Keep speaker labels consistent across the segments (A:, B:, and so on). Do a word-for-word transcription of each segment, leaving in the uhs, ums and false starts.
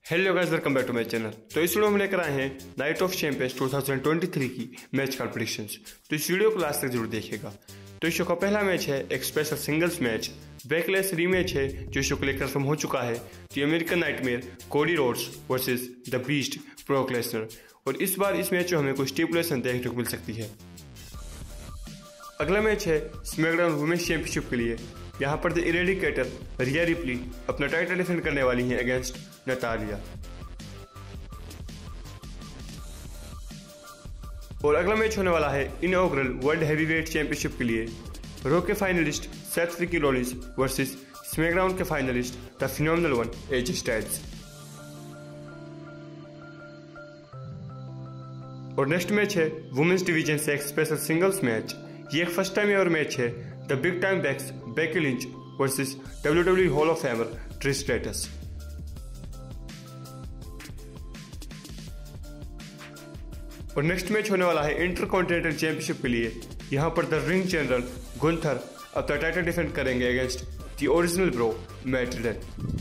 A: Hello guys, welcome back to my channel. तो इस video में लेकर आए हैं नाइट ऑफ चैंपियंस दो हज़ार तेईस की मैच का प्रेडिक्शंस। तो इस वीडियो को लास्ट तक जरूर देखिएगा। तो इस शो का पहला मैच है एक special singles match, Backlash rematch है जो शो को लेकर कंफर्म हो चुका है। तो American Nightmare Cody Rhodes versus the Beast Brock Lesnar, और इस बार इस मैच में हमें कुछ स्टिपुलेशन देखने को मिल सकती है। अगला मैच है स्मैकडाउन वुमेन्स चैंपियनशिप के लिए। यहाँ पर द इरेडिकेटर रिया रिप्ली अपना टाइटल डिफेंड करने वाली हैं अगेंस्ट नतालिया। और अगला मैच होने वाला है इनऑग्रल वर्ल्ड हैवीवेट चैंपियनशिप के लिए। रो के finalist Seth Freakin Rollins versus SmackDown के finalist the Phenomenal One AJ Styles. और नेक्स्ट मैच है वुमेन्स डिवीजन से एक स्पेशल सिंगल्स मैच। ये एक फर्स्ट टाइम एवर मैच है the Big Time Becks Becky Lynch versus WWE Hall of Famer Trish Stratus. और next match होने वाला है इंटरकॉन्टिनेंटल चैंपियनशिप के लिए। यहां पर द रिंग जनरल गुंथर अपना टाइटल डिफेंड करेंगे against the Original Bro Matt Riddle.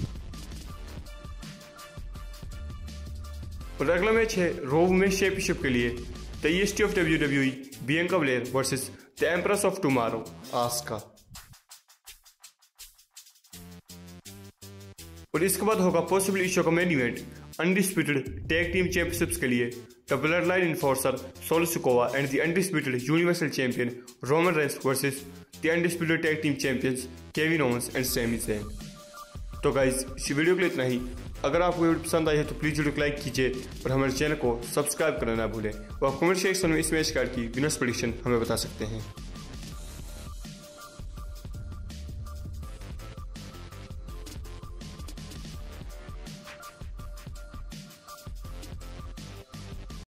A: और अगला मैच है रो वुमेन्स चैंपियनशिप के लिए the EST of WWE Bianca Belair versus the Empress of Tomorrow Asuka. और इसके बाद होगा पॉसिबल इस शो का main event undisputed tag team championships के लिए the Bloodline enforcer Solo Sikoa and the undisputed universal champion Roman Reigns versus the undisputed tag team champions Kevin Owens and Sami Zayn. तो guys इस video के लिए इतना ही। अगर आपको video पसंद आई है तो प्लीज वीडियो को लाइक कीजिए और हमारे चैनल को सब्सक्राइब करना ना भूलें। और कमेंट सेक्शन में इस मैच कार्ड की विनर्स प्रेडिक्शन हमें बता सकते हैं।